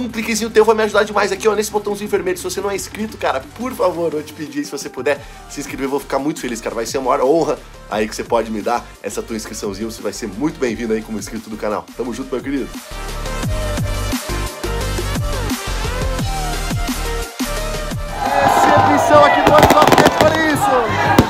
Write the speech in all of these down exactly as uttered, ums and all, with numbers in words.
um cliquezinho teu vai me ajudar demais aqui, ó, nesse botãozinho vermelho. Se você não é inscrito, cara, por favor, eu te pedir, se você puder se inscrever, eu vou ficar muito feliz, cara. Vai ser uma honra aí que você pode me dar essa tua inscriçãozinha. Você vai ser muito bem-vindo aí como inscrito do canal. Tamo junto, meu querido. Exibição aqui do Olhos do Atlético, olha isso!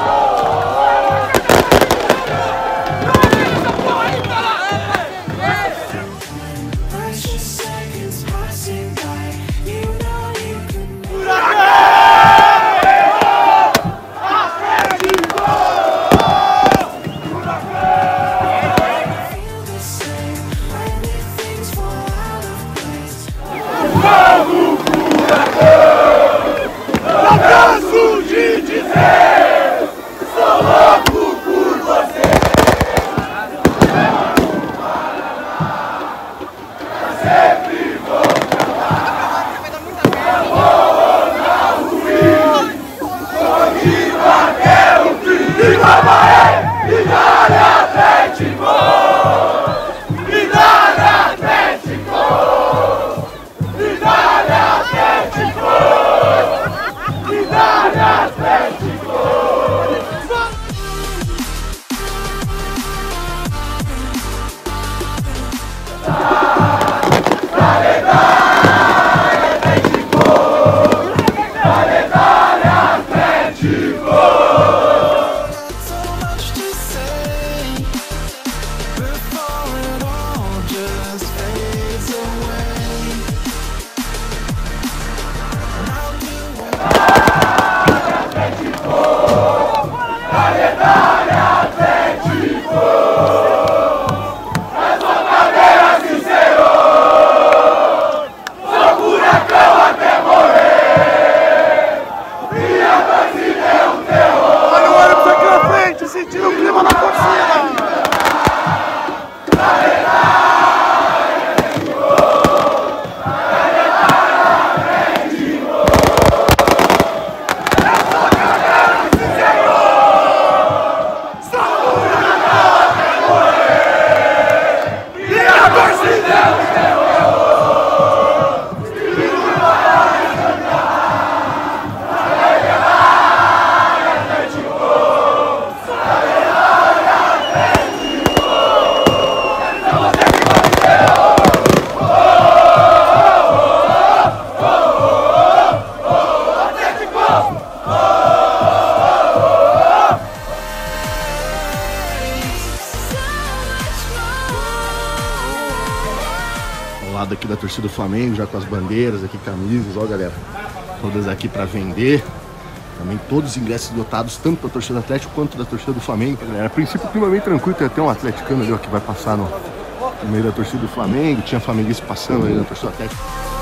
Lado aqui da torcida do Flamengo, já com as bandeiras aqui, camisas, ó galera, todas aqui para vender, também todos os ingressos lotados, tanto da torcida do Atlético quanto da torcida do Flamengo, galera. A princípio o clima é bem tranquilo, tem até um atleticano ali ó, que vai passar no, no meio da torcida do Flamengo, tinha flamenguista passando aí na torcida do Atlético.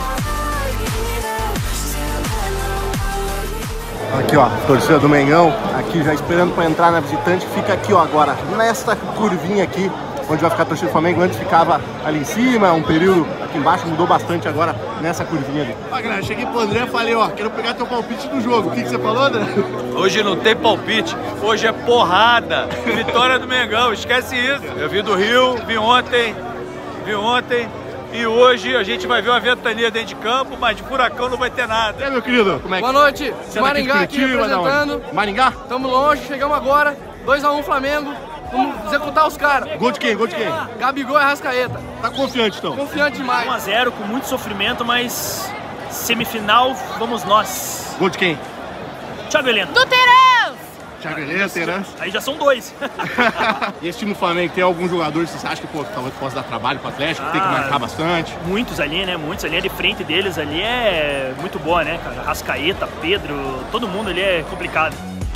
Aqui ó, torcida do Mengão, aqui já esperando para entrar na visitante, fica aqui ó agora, nesta curvinha aqui, onde vai ficar a torcida do Flamengo. Antes ficava ali em cima, um período aqui embaixo, mudou bastante agora nessa curvinha ali. Ó, galera, cheguei pro André e falei, ó, quero pegar teu palpite do jogo. O que, que você falou, André? Hoje não tem palpite, hoje é porrada. Vitória do Mengão, esquece isso. Eu vim do Rio, vim ontem, vim ontem. E hoje a gente vai ver uma ventania dentro de campo, mas de furacão não vai ter nada. E aí, meu querido, como é que... Boa noite, você Maringá aqui representando. Maringá? Tamo longe, chegamos agora, dois a um Flamengo. Vamos executar os caras. Gol de quem? Gol de quem? Gabigol e Arrascaeta. Tá confiante então? Confiante demais. um a zero com muito sofrimento, mas semifinal, vamos nós. Gol de quem? Thiago Heleno. Do Terence! Thiago Heleno, Terence. Aí já são dois. E esse time do Flamengo tem algum jogador que você acha que pô, talvez possa dar trabalho pro Atlético, Ah, tem que marcar bastante? Muitos ali, né? Muitos ali. A de frente deles ali é muito boa, né, cara? Arrascaeta, Pedro, todo mundo ali é complicado.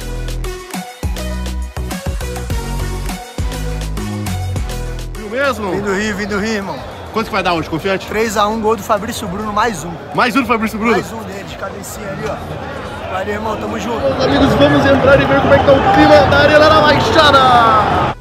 Mesmo? Vim do Rio, vim do Rio, irmão. Quanto que vai dar hoje, confiante? três a um, gol do Fabrício Bruno, mais um. Mais um do Fabrício Bruno? Mais um dele, de cabecinha ali, ó. Valeu, irmão, tamo junto. Meus amigos, vamos entrar e ver como é que tá o clima da Arena da Baixada.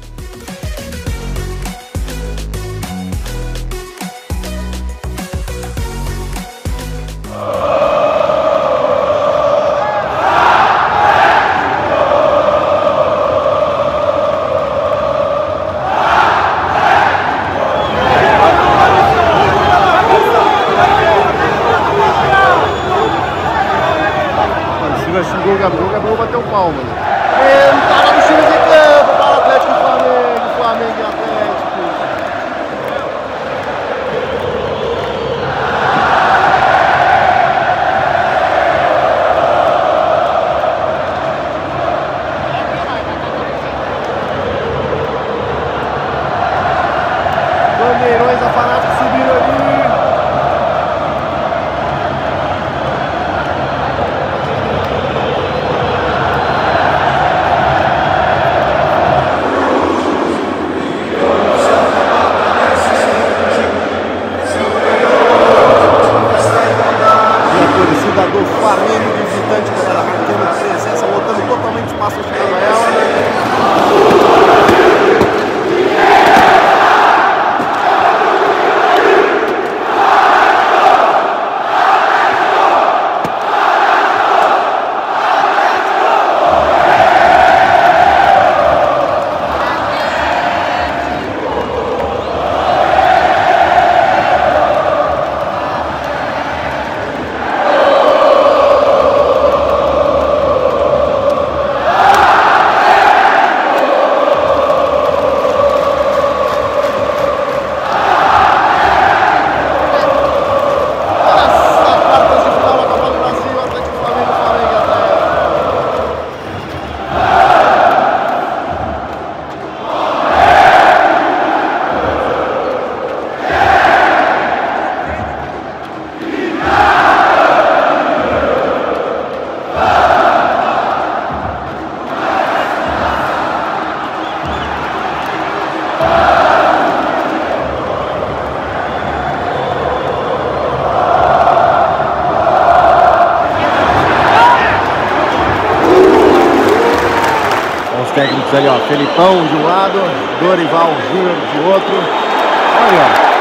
técnicos ali, ó. Felipão de um lado, Dorival Júnior de outro. Olha, ó.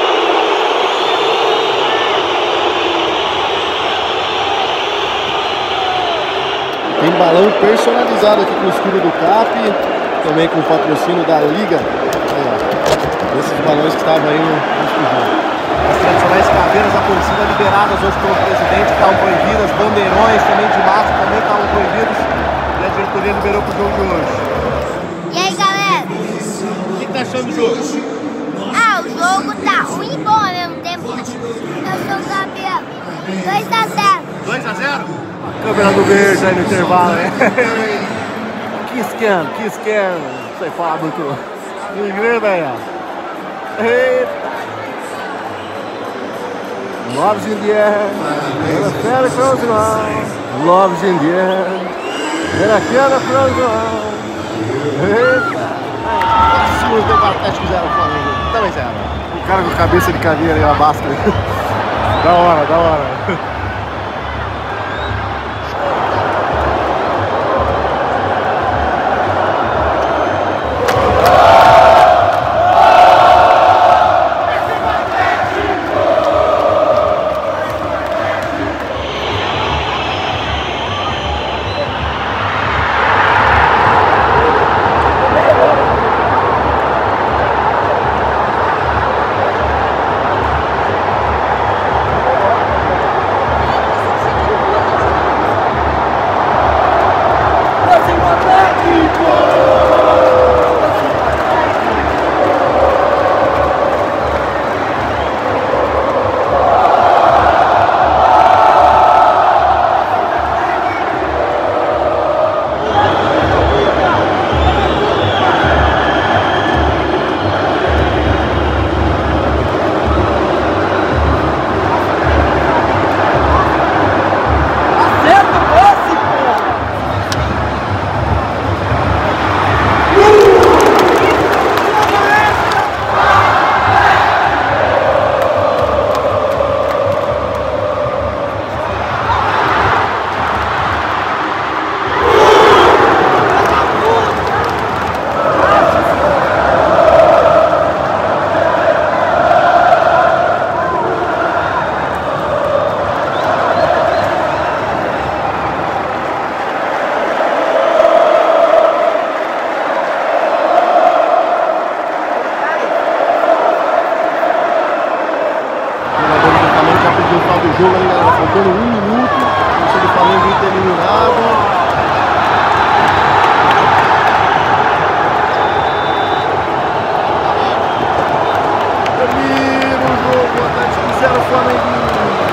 Tem balão personalizado aqui com o escudo do C A P, também com o patrocínio da Liga. Aí, ó, esses balões que estavam aí no, no estúdio. As tradicionais caveiras da torcida liberadas hoje pelo presidente, que estavam proibidas, bandeirões também de massa também estavam proibidos, e a diretoria liberou pro jogo de hoje. E aí, galera? O que, que tá achando do jogo? Ah, o jogo tá ruim e bom ao mesmo tempo. Eu sou o Gabriel. dois a zero. dois a zero? Câmera do verde aí no intervalo, hein? Que esquema, que esquema. Não sei falar muito inglês, aí, ó. Eita. Loves in the air. And a fairy frozen round. Loves in the air. And a fairy frozen round. Eita. Se os do Atlético fizeram o Flamengo, também zero. O cara com cabeça de caveira aí, a basta. Da hora, da hora. Jogo aí, galera, faltando um minuto, o time do Flamengo ter eliminado. Termina o jogo, o Atlético zero, o Flamengo.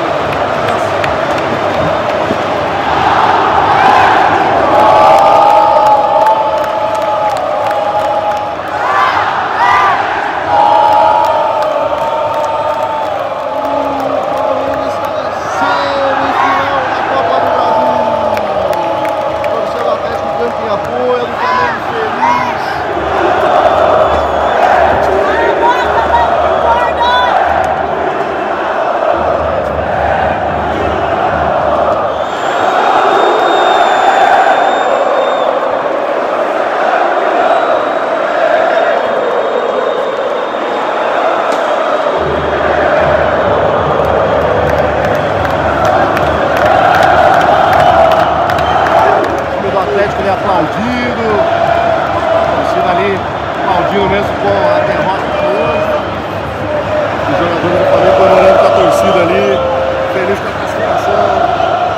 Aplaudido, torcida ali aplaudindo mesmo com a derrota de hoje. Os jogadores do Flamengo comemorando com a torcida ali, feliz com a classificação.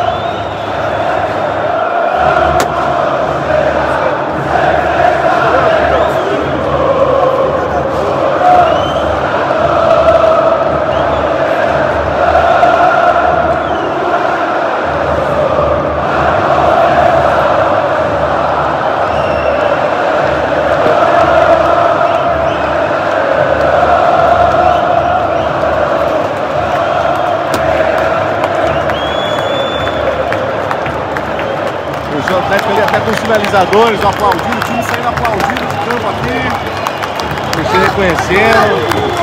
O Atlético ali até com os sinalizadores aplaudindo, o time saindo aplaudindo de campo aqui, você reconhecendo.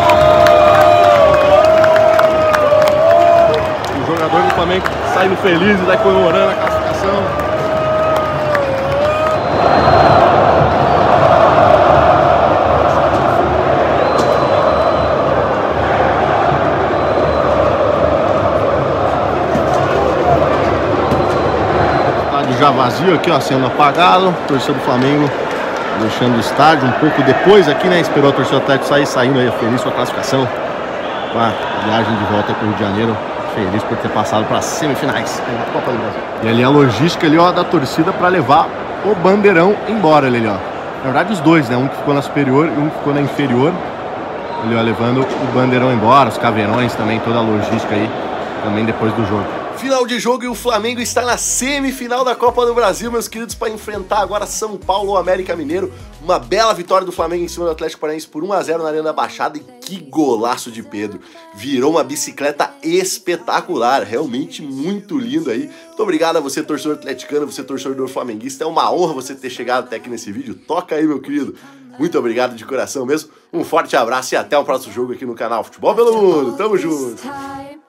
O jogador do Flamengo saindo feliz e daí comemorando a classificação. já vazio aqui, ó, sendo apagado. Torcida do Flamengo deixando o estádio um pouco depois aqui, né? Esperou a torcida do Atlético sair, saindo aí feliz com a classificação. Com a viagem de volta para o Rio de Janeiro. Feliz por ter passado para as semifinais da Copa do Brasil. E ali a logística ali, ó, da torcida para levar o bandeirão embora ali, ó. Na verdade os dois, né? Um que ficou na superior e um que ficou na inferior. Ali, ó, levando o bandeirão embora, os caveirões também, toda a logística aí, também depois do jogo. Final de jogo e o Flamengo está na semifinal da Copa do Brasil, meus queridos, para enfrentar agora São Paulo ou América Mineiro. Uma bela vitória do Flamengo em cima do Atlético Paranaense por um a zero na Arena da Baixada. E que golaço de Pedro. Virou uma bicicleta espetacular, realmente muito lindo aí. Muito obrigado a você, torcedor atleticano, você, torcedor flamenguista. É uma honra você ter chegado até aqui nesse vídeo. Toca aí, meu querido. Muito obrigado de coração mesmo. Um forte abraço e até o próximo jogo aqui no canal Futebol pelo Mundo. Tamo junto.